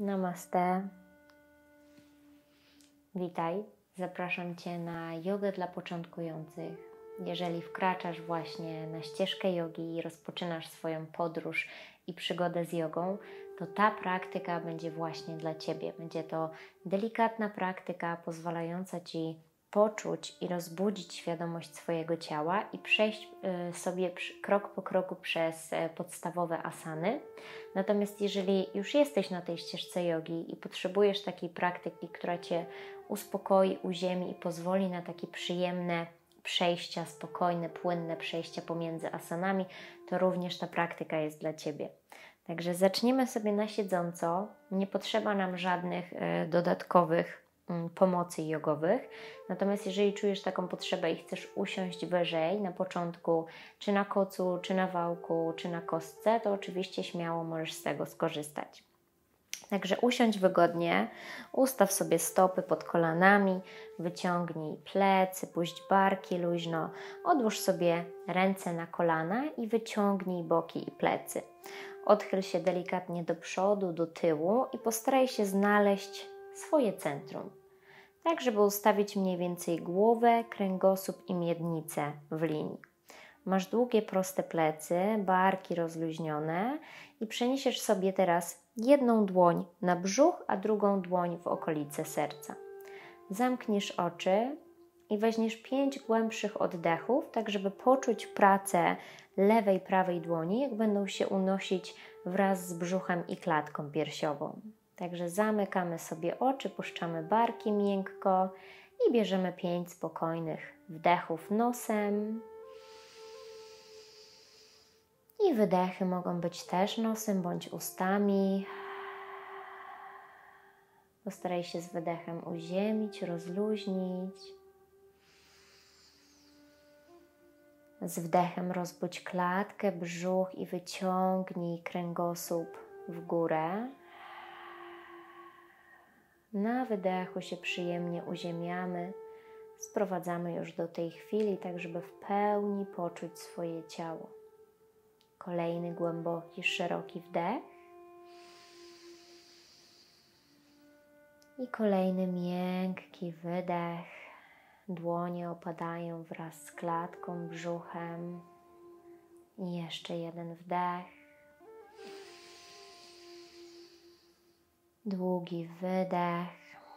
Namaste. Witaj. Zapraszam Cię na jogę dla początkujących. Jeżeli wkraczasz właśnie na ścieżkę jogi i rozpoczynasz swoją podróż i przygodę z jogą, to ta praktyka będzie właśnie dla Ciebie. Będzie to delikatna praktyka pozwalająca Ci poczuć i rozbudzić świadomość swojego ciała i przejść sobie krok po kroku przez podstawowe asany. Natomiast jeżeli już jesteś na tej ścieżce jogi i potrzebujesz takiej praktyki, która Cię uspokoi, uziemi i pozwoli na takie przyjemne przejścia, spokojne, płynne przejścia pomiędzy asanami, to również ta praktyka jest dla Ciebie. Także zaczniemy sobie na siedząco. Nie potrzeba nam żadnych dodatkowych pomocy jogowych. Natomiast jeżeli czujesz taką potrzebę i chcesz usiąść wyżej na początku, czy na kocu, czy na wałku, czy na kostce, to oczywiście śmiało możesz z tego skorzystać. Także usiądź wygodnie, ustaw sobie stopy pod kolanami, wyciągnij plecy, puść barki luźno, odłóż sobie ręce na kolana i wyciągnij boki i plecy. Odchyl się delikatnie do przodu, do tyłu i postaraj się znaleźć swoje centrum, tak żeby ustawić mniej więcej głowę, kręgosłup i miednicę w linii. Masz długie, proste plecy, barki rozluźnione i przeniesiesz sobie teraz jedną dłoń na brzuch, a drugą dłoń w okolice serca. Zamkniesz oczy i weźmiesz 5 głębszych oddechów, tak żeby poczuć pracę lewej, prawej dłoni, jak będą się unosić wraz z brzuchem i klatką piersiową. Także zamykamy sobie oczy, puszczamy barki miękko i bierzemy 5 spokojnych wdechów nosem. I wydechy mogą być też nosem bądź ustami. Postaraj się z wydechem uziemić, rozluźnić. Z wdechem rozbudź klatkę, brzuch i wyciągnij kręgosłup w górę. Na wydechu się przyjemnie uziemiamy. Sprowadzamy już do tej chwili, tak żeby w pełni poczuć swoje ciało. Kolejny głęboki, szeroki wdech. I kolejny miękki wydech. Dłonie opadają wraz z klatką, brzuchem. I jeszcze jeden wdech. Długi wydech.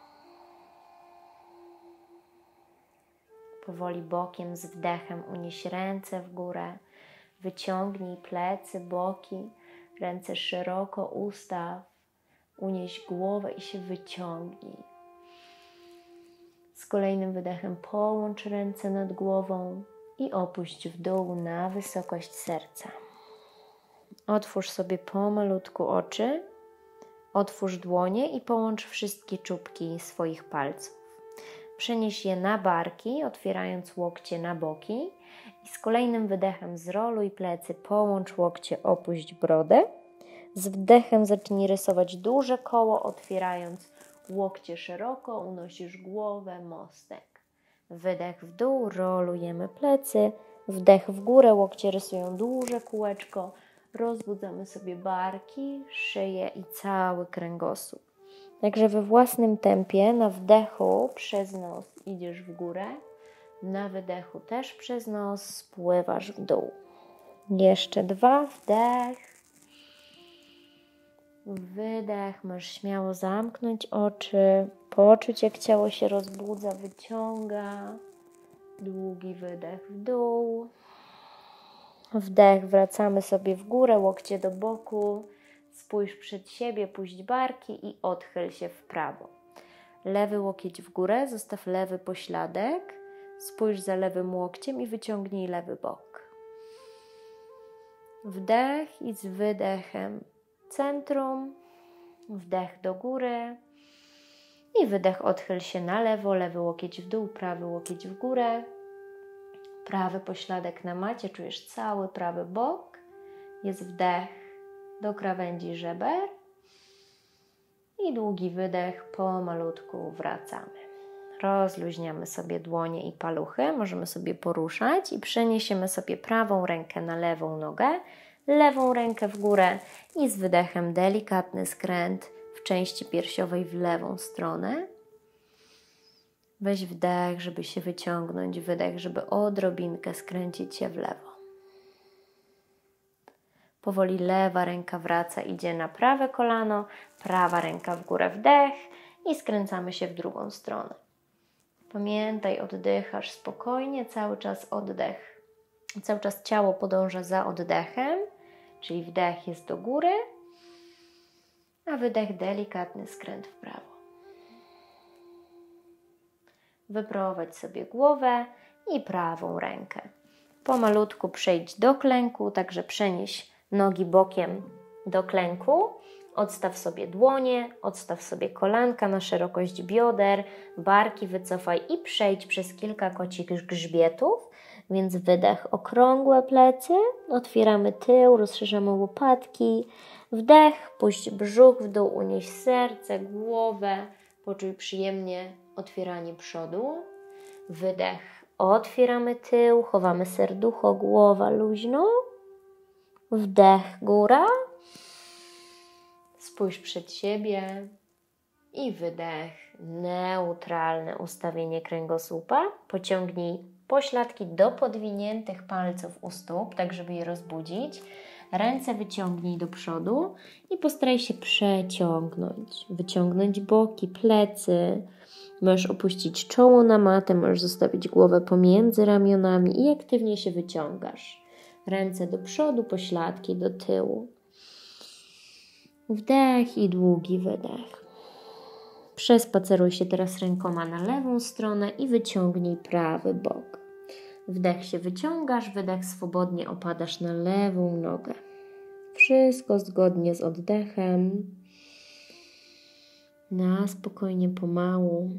Powoli bokiem z wdechem unieś ręce w górę. Wyciągnij plecy, boki, ręce szeroko ustaw. Unieś głowę i się wyciągnij. Z kolejnym wydechem połącz ręce nad głową i opuść w dół na wysokość serca. Otwórz sobie pomalutku oczy. Otwórz dłonie i połącz wszystkie czubki swoich palców. Przenieś je na barki, otwierając łokcie na boki. I z kolejnym wydechem zroluj plecy, połącz łokcie, opuść brodę. Z wdechem zacznij rysować duże koło, otwierając łokcie szeroko, unosisz głowę, mostek. Wydech w dół, rolujemy plecy. Wdech w górę, łokcie rysują duże kółeczko. Rozbudzamy sobie barki, szyję i cały kręgosłup. Także we własnym tempie na wdechu przez nos idziesz w górę. Na wydechu też przez nos spływasz w dół. Jeszcze 2, wdech. Wydech, możesz śmiało zamknąć oczy, poczuć jak ciało się rozbudza, wyciąga. Długi wydech w dół. Wdech, wracamy sobie w górę, łokcie do boku. Spójrz przed siebie, puść barki i odchyl się w prawo. Lewy łokieć w górę, zostaw lewy pośladek. Spójrz za lewym łokciem i wyciągnij lewy bok. Wdech i z wydechem centrum. Wdech do góry. I wydech, odchyl się na lewo, lewy łokieć w dół, prawy łokieć w górę. Prawy pośladek na macie, czujesz cały prawy bok. Jest wdech do krawędzi żeber. I długi wydech, pomalutku wracamy. Rozluźniamy sobie dłonie i paluchy, możemy sobie poruszać i przeniesiemy sobie prawą rękę na lewą nogę, lewą rękę w górę i z wydechem delikatny skręt w części piersiowej w lewą stronę. Weź wdech, żeby się wyciągnąć, wydech, żeby odrobinkę skręcić się w lewo. Powoli lewa ręka wraca, idzie na prawe kolano, prawa ręka w górę, wdech i skręcamy się w drugą stronę. Pamiętaj, oddychasz spokojnie, cały czas oddech. Cały czas ciało podąża za oddechem, czyli wdech jest do góry, a wydech delikatny skręt w prawo. Wyprowadź sobie głowę i prawą rękę. Pomalutku przejdź do klęku, także przenieś nogi bokiem do klęku. Odstaw sobie dłonie, odstaw sobie kolanka na szerokość bioder, barki wycofaj i przejdź przez kilka kocich grzbietów. Więc wydech, okrągłe plecy, otwieramy tył, rozszerzamy łopatki. Wdech, puść brzuch w dół, unieś serce, głowę, poczuj przyjemnie otwieranie przodu. Wydech, otwieramy tył, chowamy serducho, głowa luźno. Wdech, góra. Spójrz przed siebie i wydech, neutralne ustawienie kręgosłupa. Pociągnij pośladki do podwiniętych palców u stóp, tak żeby je rozbudzić. Ręce wyciągnij do przodu i postaraj się przeciągnąć. Wyciągnąć boki, plecy. Możesz opuścić czoło na matę, możesz zostawić głowę pomiędzy ramionami i aktywnie się wyciągasz. Ręce do przodu, pośladki do tyłu. Wdech i długi wydech. Przespaceruj się teraz rękoma na lewą stronę i wyciągnij prawy bok. Wdech się wyciągasz, wydech swobodnie opadasz na lewą nogę. Wszystko zgodnie z oddechem. Na spokojnie, pomału.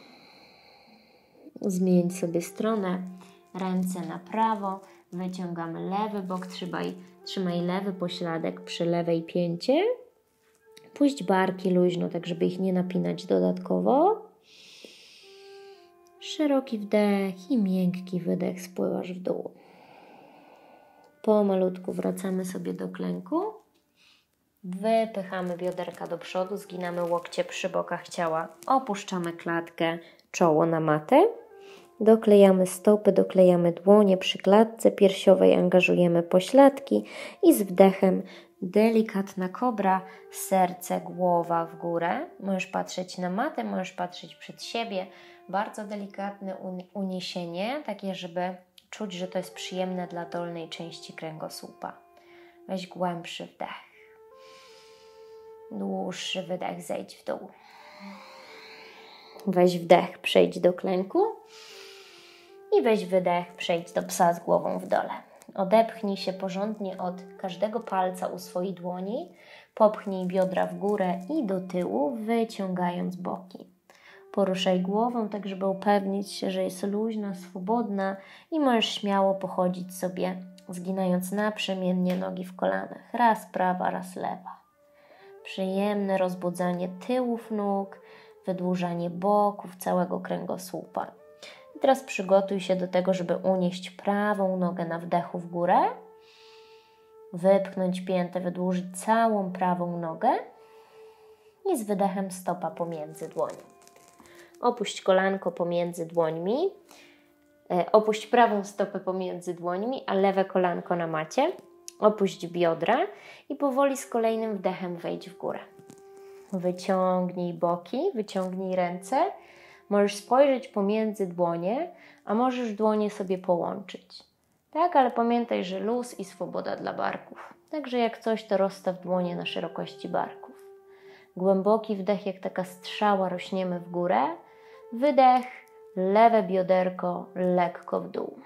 Zmień sobie stronę. Ręce na prawo. Wyciągamy lewy bok. Trzymaj lewy pośladek przy lewej pięcie. Puść barki luźno, tak żeby ich nie napinać dodatkowo. Szeroki wdech i miękki wydech, spływasz w dół. Pomalutku wracamy sobie do klęku. Wypychamy bioderka do przodu, zginamy łokcie przy bokach ciała. Opuszczamy klatkę, czoło na matę. Doklejamy stopy, doklejamy dłonie przy klatce piersiowej, angażujemy pośladki i z wdechem delikatna kobra, serce, głowa w górę. Możesz patrzeć na matę, możesz patrzeć przed siebie. Bardzo delikatne uniesienie, takie żeby czuć, że to jest przyjemne dla dolnej części kręgosłupa. Weź głębszy wdech. Dłuższy wydech, zejdź w dół. Weź wdech, przejdź do klęku. I weź wydech, przejdź do psa z głową w dole. Odepchnij się porządnie od każdego palca u swojej dłoni. Popchnij biodra w górę i do tyłu, wyciągając boki. Poruszaj głową, tak żeby upewnić się, że jest luźna, swobodna i możesz śmiało pochodzić sobie, zginając naprzemiennie nogi w kolanach. Raz prawa, raz lewa. Przyjemne rozbudzanie tyłów nóg, wydłużanie boków, całego kręgosłupa. I teraz przygotuj się do tego, żeby unieść prawą nogę na wdechu w górę, wypchnąć piętę, wydłużyć całą prawą nogę i z wydechem stopa pomiędzy dłoni. Opuść kolanko pomiędzy dłońmi, opuść prawą stopę pomiędzy dłońmi, a lewe kolanko na macie. Opuść biodra i powoli z kolejnym wdechem wejdź w górę. Wyciągnij boki, wyciągnij ręce. Możesz spojrzeć pomiędzy dłonie, a możesz dłonie sobie połączyć. Tak, ale pamiętaj, że luz i swoboda dla barków. Także jak coś, to rozstaw dłonie na szerokości barków. Głęboki wdech, jak taka strzała, rośniemy w górę. Wydech, lewe bioderko lekko w dół.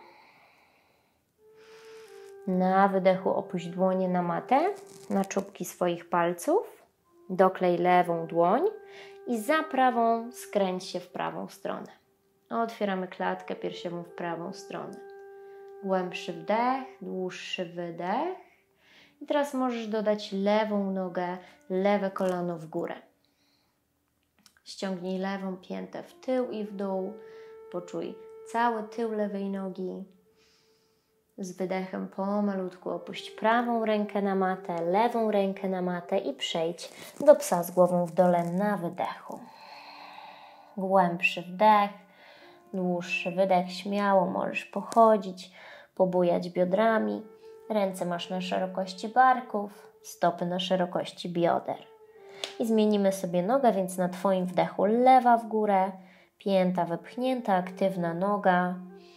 Na wydechu opuść dłonie na matę, na czubki swoich palców. Doklej lewą dłoń i za prawą skręć się w prawą stronę. Otwieramy klatkę piersiową w prawą stronę. Głębszy wdech, dłuższy wydech. I teraz możesz dodać lewą nogę, lewe kolano w górę. Ściągnij lewą piętę w tył i w dół. Poczuj cały tył lewej nogi. Z wydechem pomalutku opuść prawą rękę na matę, lewą rękę na matę i przejdź do psa z głową w dole na wydechu. Głębszy wdech, dłuższy wydech, śmiało możesz pochodzić, pobujać biodrami. Ręce masz na szerokości barków, stopy na szerokości bioder. I zmienimy sobie nogę, więc na Twoim wdechu lewa w górę, pięta wepchnięta, aktywna noga.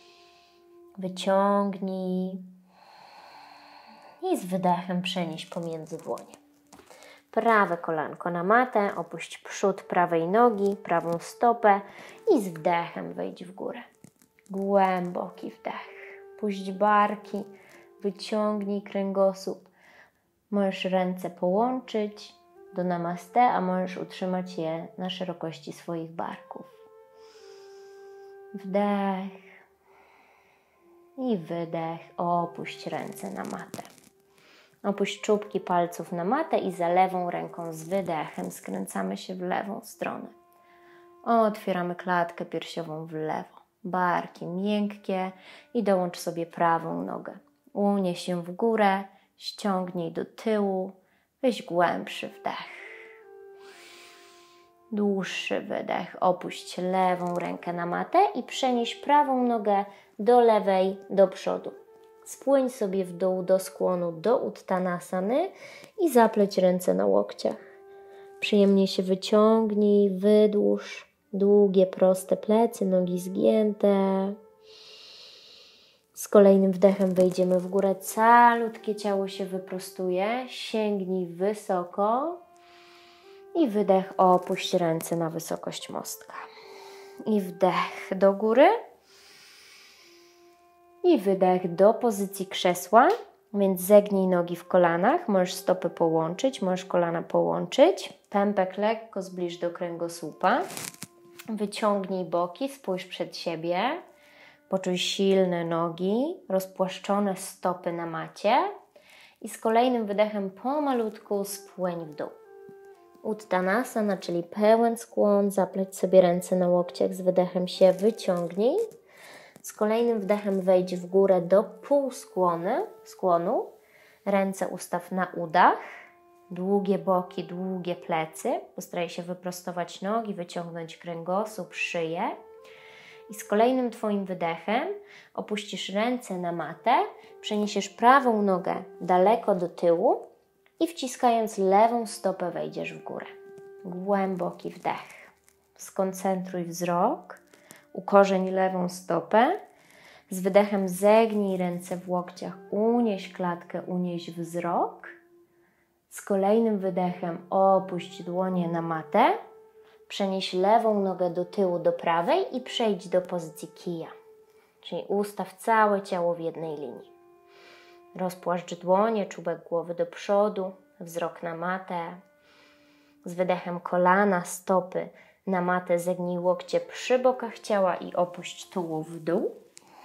Wyciągnij i z wydechem przenieś pomiędzy dłonie. Prawe kolanko na matę, opuść przód prawej nogi, prawą stopę i z wdechem wejdź w górę. Głęboki wdech. Puść barki, wyciągnij kręgosłup. Możesz ręce połączyć do namaste, a możesz utrzymać je na szerokości swoich barków. Wdech i wydech. Opuść ręce na matę. Opuść czubki palców na matę i za lewą ręką z wydechem skręcamy się w lewą stronę. Otwieramy klatkę piersiową w lewo. Barki miękkie i dołącz sobie prawą nogę. Unieś się w górę, ściągnij do tyłu, weź głębszy wdech. Dłuższy wydech. Opuść lewą rękę na matę i przenieś prawą nogę do lewej, do przodu. Spłyń sobie w dół do skłonu, do Uttanasany i zapleć ręce na łokciach. Przyjemnie się wyciągnij, wydłuż. Długie, proste plecy, nogi zgięte. Z kolejnym wdechem wejdziemy w górę. Calutkie ciało się wyprostuje. Sięgnij wysoko. I wydech, opuść ręce na wysokość mostka. I wdech do góry. I wydech do pozycji krzesła. Więc zegnij nogi w kolanach. Możesz stopy połączyć, możesz kolana połączyć. Pępek lekko zbliż do kręgosłupa. Wyciągnij boki, spójrz przed siebie. Poczuj silne nogi, rozpłaszczone stopy na macie. I z kolejnym wydechem pomalutku spłyń w dół. Uttanasana, czyli pełen skłon, zapleć sobie ręce na łokciach, z wydechem się wyciągnij. Z kolejnym wdechem wejdź w górę do półskłonu. Ręce ustaw na udach. Długie boki, długie plecy. Postaraj się wyprostować nogi, wyciągnąć kręgosłup, szyję. I z kolejnym Twoim wydechem opuścisz ręce na matę, przeniesiesz prawą nogę daleko do tyłu i wciskając lewą stopę wejdziesz w górę. Głęboki wdech. Skoncentruj wzrok, ukorzeń lewą stopę. Z wydechem zegnij ręce w łokciach, unieś klatkę, unieś wzrok. Z kolejnym wydechem opuść dłonie na matę. Przenieś lewą nogę do tyłu, do prawej i przejdź do pozycji kija. Czyli ustaw całe ciało w jednej linii. Rozpłaszcz dłonie, czubek głowy do przodu, wzrok na matę. Z wydechem kolana, stopy na matę, zegnij łokcie przy bokach ciała i opuść tułów w dół.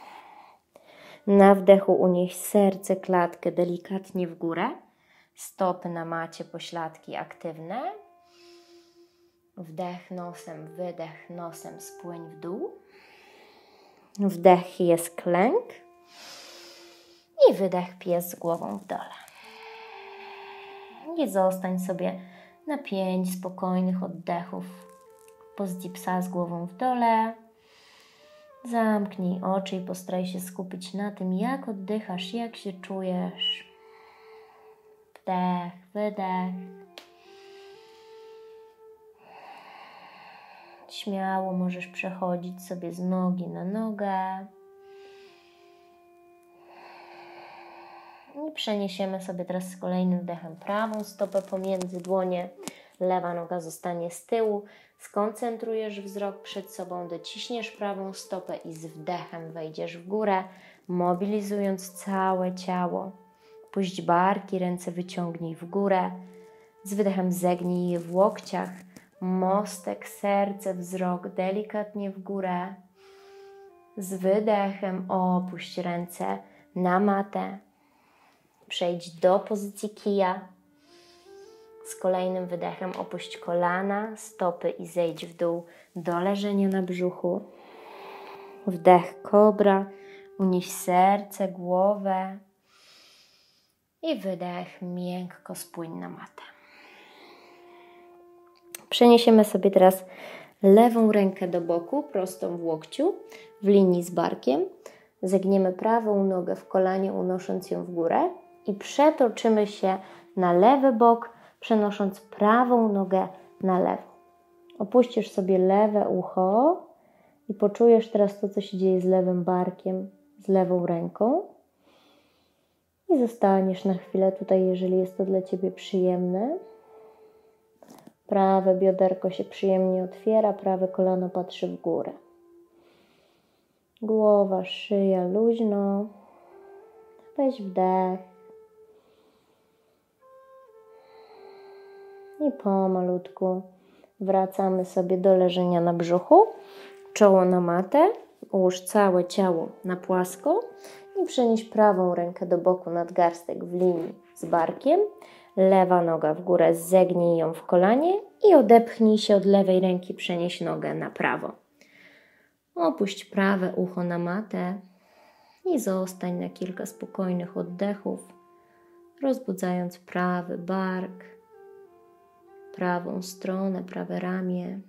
Na wdechu unieś serce, klatkę delikatnie w górę. Stopy na macie, pośladki aktywne. Wdech nosem, wydech nosem, spłyń w dół. Wdech jest klęk. I wydech pies z głową w dole. I zostań sobie na 5 spokojnych oddechów w pozycji psa z głową w dole. Zamknij oczy i postaraj się skupić na tym, jak oddychasz, jak się czujesz. Wdech, wydech. Śmiało możesz przechodzić sobie z nogi na nogę. I przeniesiemy sobie teraz z kolejnym wdechem prawą stopę pomiędzy dłonie. Lewa noga zostanie z tyłu. Skoncentrujesz wzrok przed sobą, dociśniesz prawą stopę i z wdechem wejdziesz w górę, mobilizując całe ciało. Puść barki, ręce wyciągnij w górę. Z wydechem zegnij je w łokciach. Mostek, serce, wzrok delikatnie w górę. Z wydechem opuść ręce na matę. Przejdź do pozycji kija. Z kolejnym wydechem opuść kolana, stopy i zejdź w dół do leżenia na brzuchu. Wdech kobra. Unieś serce, głowę i wydech, miękko spłyń na matę. Przeniesiemy sobie teraz lewą rękę do boku, prostą w łokciu, w linii z barkiem. Zegniemy prawą nogę w kolanie, unosząc ją w górę i przetoczymy się na lewy bok, przenosząc prawą nogę na lewo. Opuścisz sobie lewe ucho i poczujesz teraz to, co się dzieje z lewym barkiem, z lewą ręką. I zostaniesz na chwilę tutaj, jeżeli jest to dla Ciebie przyjemne. Prawe bioderko się przyjemnie otwiera, prawe kolano patrzy w górę. Głowa, szyja luźno. Weź wdech. I pomalutku wracamy sobie do leżenia na brzuchu. Czoło na matę. Ułóż całe ciało na płasko i przenieś prawą rękę do boku nadgarstek w linii z barkiem. Lewa noga w górę, zegnij ją w kolanie i odepchnij się od lewej ręki, przenieś nogę na prawo. Opuść prawe ucho na matę i zostań na kilka spokojnych oddechów, rozbudzając prawy bark, prawą stronę, prawe ramię.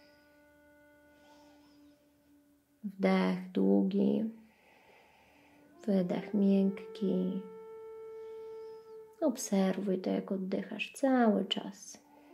Wdech długi, wydech miękki. Obserwuj to, jak oddychasz cały czas.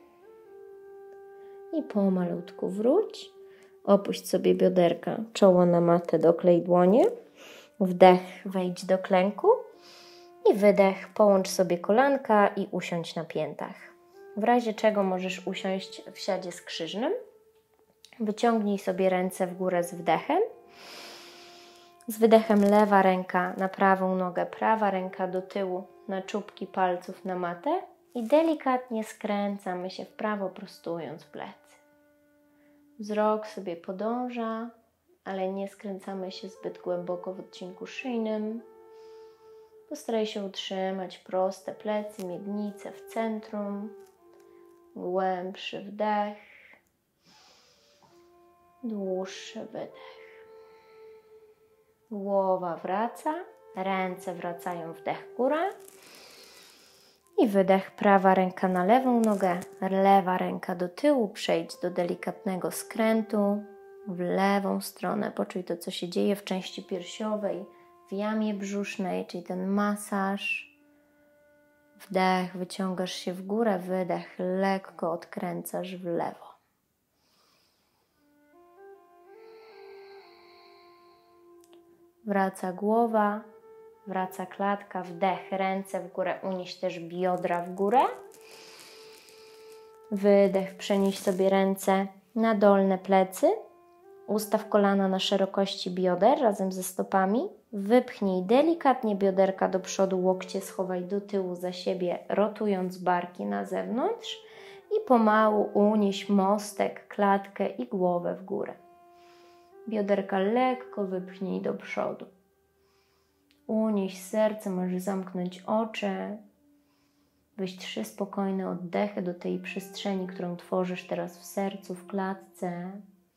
I pomalutku wróć. Opuść sobie bioderka, czoło na matę, doklej dłonie. Wdech, wejdź do klęku. I wydech, połącz sobie kolanka i usiądź na piętach. W razie czego możesz usiąść w siadzie skrzyżnym. Wyciągnij sobie ręce w górę z wdechem. Z wydechem lewa ręka na prawą nogę, prawa ręka do tyłu, na czubki palców na matę i delikatnie skręcamy się w prawo, prostując plecy. Wzrok sobie podąża, ale nie skręcamy się zbyt głęboko w odcinku szyjnym. Postaraj się utrzymać proste plecy, miednice w centrum. Głębszy wdech, dłuższy wydech. Głowa wraca, ręce wracają, wdech góra i wydech, prawa ręka na lewą nogę, lewa ręka do tyłu, przejdź do delikatnego skrętu w lewą stronę, poczuj to, co się dzieje w części piersiowej, w jamie brzusznej, czyli ten masaż. Wdech, wyciągasz się w górę, wydech, lekko odkręcasz w lewo. Wraca głowa, wraca klatka, wdech, ręce w górę, unieś też biodra w górę. Wydech, przenieś sobie ręce na dolne plecy. Ustaw kolana na szerokości bioder razem ze stopami. Wypchnij delikatnie bioderka do przodu, łokcie schowaj do tyłu za siebie, rotując barki na zewnątrz. I pomału unieś mostek, klatkę i głowę w górę. Bioderka lekko wypchnij do przodu. Unieś serce, możesz zamknąć oczy. Weź 3 spokojne oddechy do tej przestrzeni, którą tworzysz teraz w sercu, w klatce.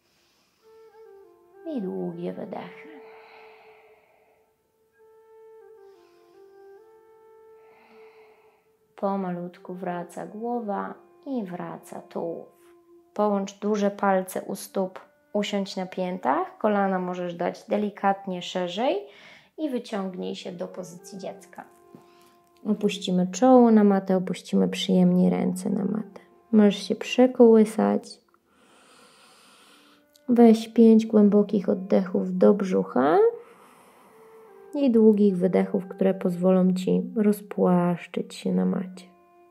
I długie wydechy. Pomalutku wraca głowa i wraca tułów. Połącz duże palce u stóp, usiądź na piętach. Kolana możesz dać delikatnie szerzej i wyciągnij się do pozycji dziecka. Opuścimy czoło na matę, opuścimy przyjemnie ręce na matę. Możesz się przekołysać. Weź 5 głębokich oddechów do brzucha i długich wydechów, które pozwolą Ci rozpłaszczyć się na macie.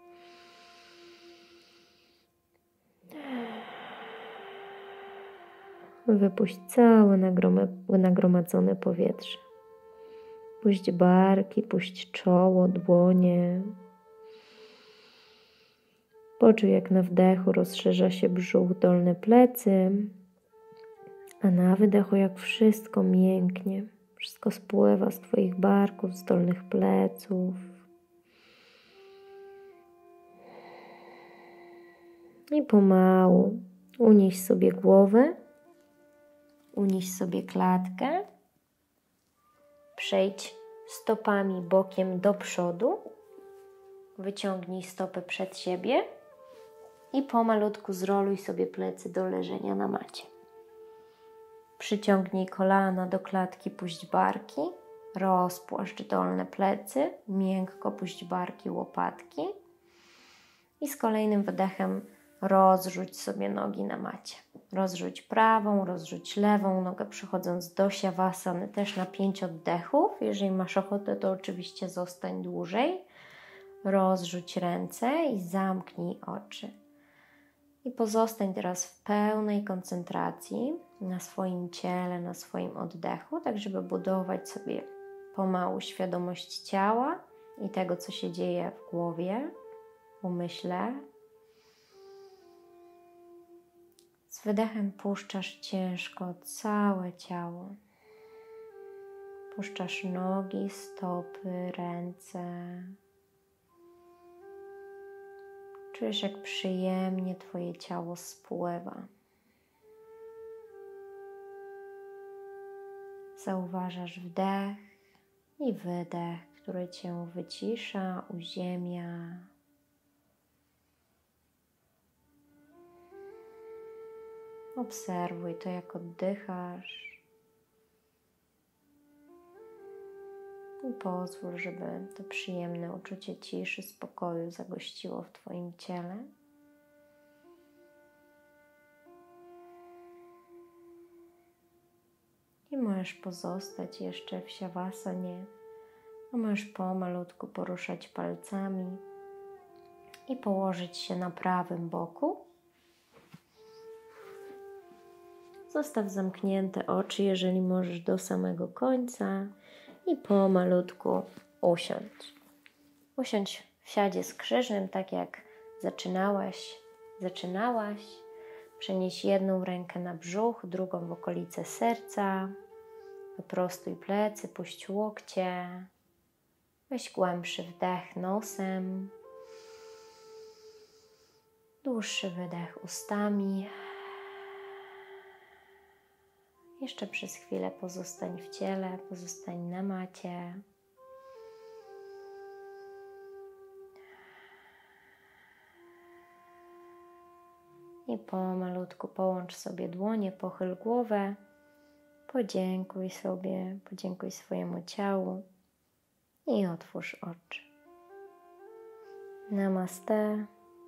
Wypuść całe nagromadzone powietrze. Puść barki, puść czoło, dłonie. Poczuj, jak na wdechu rozszerza się brzuch, dolne plecy, a na wydechu jak wszystko mięknie. Wszystko spływa z Twoich barków, z dolnych pleców. I pomału unieś sobie głowę, unieś sobie klatkę Przejdź stopami bokiem do przodu. Wyciągnij stopy przed siebie i pomalutku zroluj sobie plecy do leżenia na macie. Przyciągnij kolana do klatki, puść barki. Rozpłaszcz dolne plecy, miękko puść barki, łopatki. I z kolejnym wydechem rozrzuć sobie nogi na macie. Rozrzuć prawą, rozrzuć lewą nogę, przechodząc do siawasany, też na 5 oddechów. Jeżeli masz ochotę, to oczywiście zostań dłużej. Rozrzuć ręce i zamknij oczy. I pozostań teraz w pełnej koncentracji na swoim ciele, na swoim oddechu, tak żeby budować sobie pomału świadomość ciała i tego, co się dzieje w głowie, w umyśle. Z wydechem puszczasz ciężko całe ciało. Puszczasz nogi, stopy, ręce. Czujesz, jak przyjemnie Twoje ciało spływa. Zauważasz wdech i wydech, który Cię wycisza, uziemia. Obserwuj to, jak oddychasz. I pozwól, żeby to przyjemne uczucie ciszy, spokoju zagościło w Twoim ciele. I możesz pozostać jeszcze w siawasanie. Możesz pomalutku poruszać palcami i położyć się na prawym boku. Zostaw zamknięte oczy, jeżeli możesz, do samego końca i pomalutku usiądź. Usiądź w siadzie skrzyżnym, tak jak zaczynałaś. Przenieś jedną rękę na brzuch, drugą w okolice serca. Wyprostuj plecy, puść łokcie. Weź głębszy wdech nosem. Dłuższy wydech ustami. Jeszcze przez chwilę pozostań w ciele, pozostań na macie. I pomalutku połącz sobie dłonie, pochyl głowę. Podziękuj sobie, podziękuj swojemu ciału i otwórz oczy. Namaste.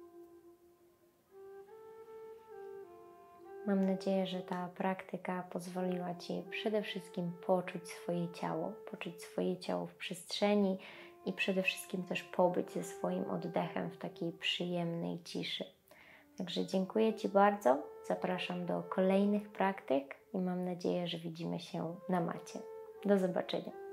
Mam nadzieję, że ta praktyka pozwoliła Ci przede wszystkim poczuć swoje ciało w przestrzeni i przede wszystkim też pobyć ze swoim oddechem w takiej przyjemnej ciszy. Także dziękuję Ci bardzo, zapraszam do kolejnych praktyk i mam nadzieję, że widzimy się na macie. Do zobaczenia.